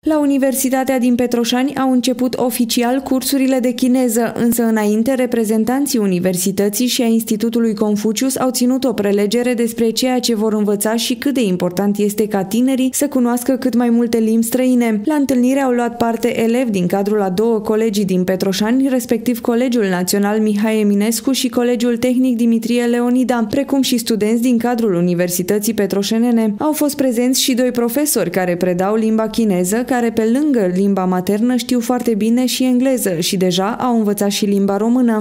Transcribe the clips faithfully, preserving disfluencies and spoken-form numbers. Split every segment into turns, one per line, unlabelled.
La Universitatea din Petroșani au început oficial cursurile de chineză, însă înainte reprezentanții Universității și a Institutului Confucius au ținut o prelegere despre ceea ce vor învăța și cât de important este ca tinerii să cunoască cât mai multe limbi străine. La întâlnire au luat parte elevi din cadrul a două colegii din Petroșani, respectiv Colegiul Național Mihai Eminescu și Colegiul Tehnic Dimitrie Leonida, precum și studenți din cadrul Universității Petroșenene. Au fost prezenți și doi profesori care predau limba chineză, care pe lângă limba maternă știu foarte bine și engleză și deja au învățat și limba română.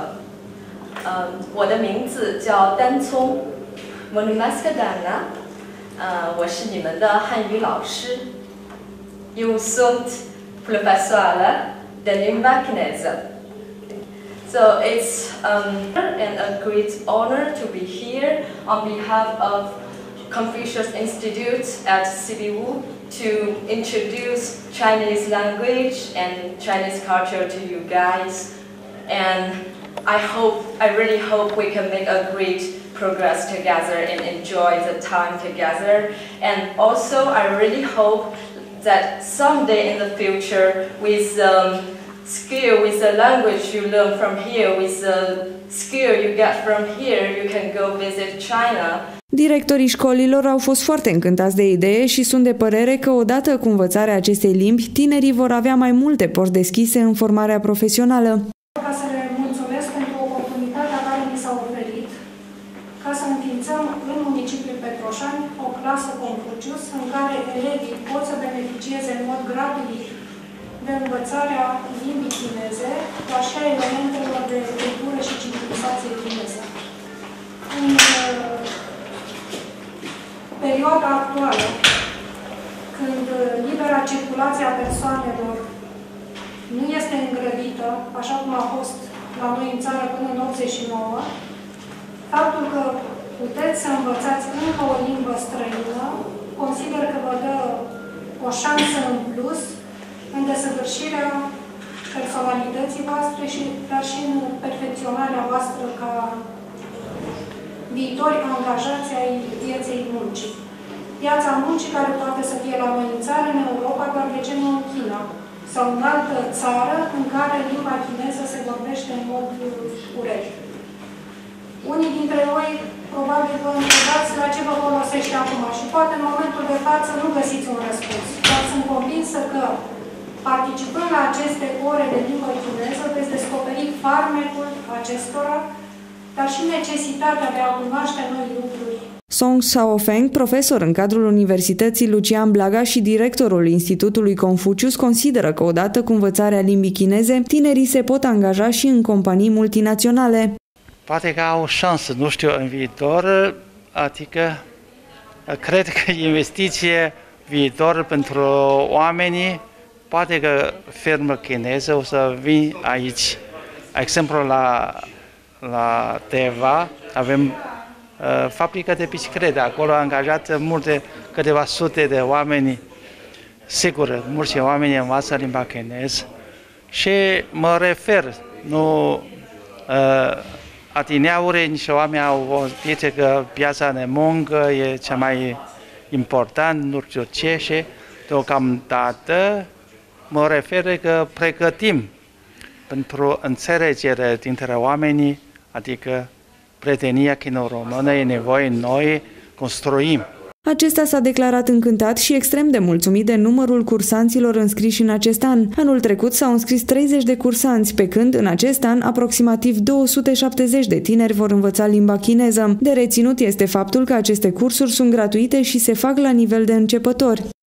So it's um, and a great honor to be here on behalf of Confucius Institute at C B U to introduce Chinese language and Chinese culture to you guys. And I hope, I really hope we can make a great progress together and enjoy the time together. And also I really hope that someday in the future with um, skill, with the language you learn from here, with the skill you get from here, you can go visit China.
Directorii școlilor au fost foarte încântați de idee și sunt de părere că odată cu învățarea acestei limbi, tinerii vor avea mai multe porți deschise în formarea profesională.
Ca să le mulțumesc pentru oportunitatea care mi s-a oferit ca să înființăm în municipiul Petroșani o clasă Confucius în care elevii pot să beneficieze în mod gratuit de învățarea limbii chineze, dar și a elementelor de cultură și civilizație chineză. În perioada actuală, când libera circulație a persoanelor nu este îngrădită, așa cum a fost la noi în țară până în optzeci și nouă, faptul că puteți să învățați încă o limbă străină, consider că vă dă o șansă în plus în desăvârșirea personalității voastre, și, dar și în perfecționarea voastră ca viitori angajați ai pieței muncii. Piața muncii care poate să fie la noi în țară, în Europa, dar de ce nu în China? Sau în altă țară în care limba chineză se vorbește în mod urechi. Unii dintre noi probabil vă întrebați la ce vă folosește acum și poate în momentul de față nu găsiți un răspuns. Dar sunt convinsă că participând la aceste ore de limbă chineză veți descoperi farmecul acestora, dar și necesitatea de a cunoaște noi lucruri.
Song Xiaofeng, profesor în cadrul Universității Lucian Blaga și directorul Institutului Confucius, consideră că odată cu învățarea limbii chineze, tinerii se pot angaja și în companii multinaționale.
Poate că au o șansă, nu știu, în viitor, adică cred că investiție viitor pentru oamenii, poate că firmă chineză o să vin aici. Exemplu, la, la Teva avem uh, fabrică de biciclete, acolo a angajat multe, câteva sute de oameni. Sigur, mulți oameni învață limba chineză și mă refer, nu uh, adineauri, niște oameni au zis că piața de muncă e cea mai important, nu știu ce, și deocamdată mă refer că pregătim pentru înțelegere dintre oamenii, adică prietenia chino-română, e nevoie noi construim.
Acesta s-a declarat încântat și extrem de mulțumit de numărul cursanților înscriși în acest an. Anul trecut s-au înscris treizeci de cursanți, pe când în acest an aproximativ două sute șaptezeci de tineri vor învăța limba chineză. De reținut este faptul că aceste cursuri sunt gratuite și se fac la nivel de începători.